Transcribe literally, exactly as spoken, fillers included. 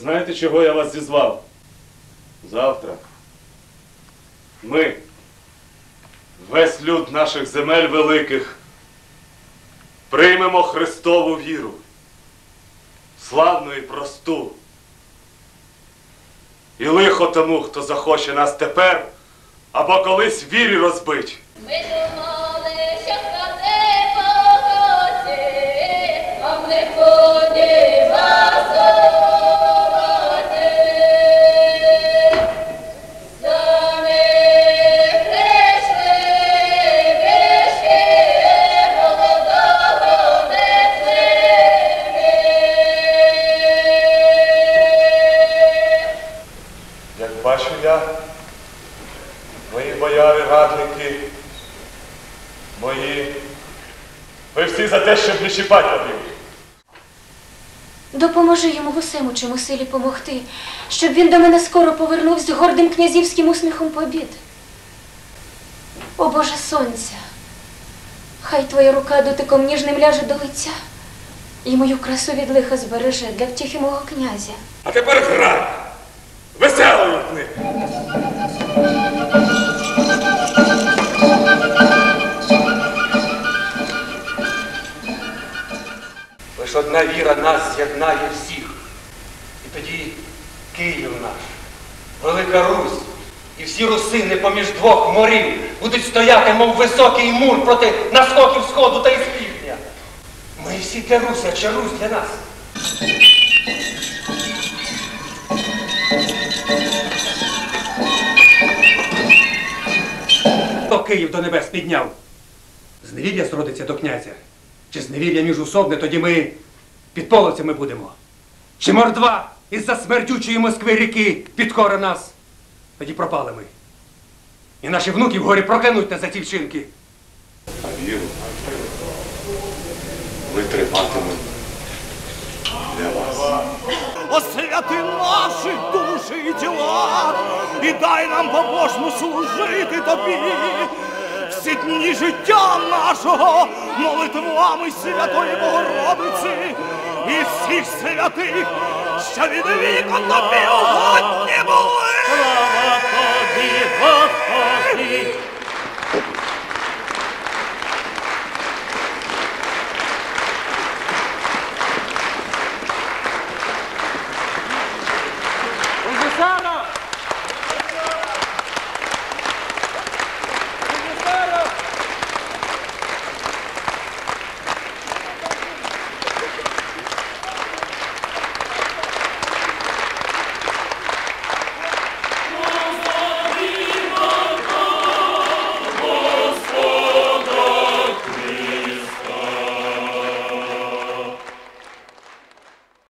знаєте, чого я вас зізвав? Завтра ми, весь люд наших земель великих, приймемо Христову віру, славну і просту. І лихо тому, хто захоче нас тепер або колись вірі розбить. Ми думали, що складе погоді, а в не ході масовати. Самі прийшли, пішки, молодого несли ми. Як бачу я, мої бояри, радники, мої, ви всі за те, щоб не чіпати побіг. Допоможи йому в усьому, чому силі помогти, щоб він до мене скоро повернувся з гордим князівським усміхом побід. О Боже сонця, хай твоя рука дотиком ніжним ляже до лиця і мою красу від лиха збереже для втіхи мого князя. А тепер грай! Веселою книги! Лиш одна віра нас з'єднає всіх. І тоді Київ наш, Велика Русь і всі русини поміж двох морів будуть стояти, мов високий мур проти наскоків сходу та із півдня. Ми всі для Русі, а чи Русь для нас? Хто Київ до небес підняв? Зневір'я сродиться до князя. Чи зневір'я міжусобне, тоді ми підполовцями будемо. Чи мордва із-за смердючої Москви ріки підкора нас, тоді пропали ми. І наші внуки вгорі проклянуть нас за ті вчинки. А віру ми триматимемо для вас. Освяти наші душі і тіла, і дай нам побожно служити тобі. Всі дні життя нашого молитвами Святої Богородиці і всіх святих, що від віку тобі угодні були. Слава тобі, Господи! Сана!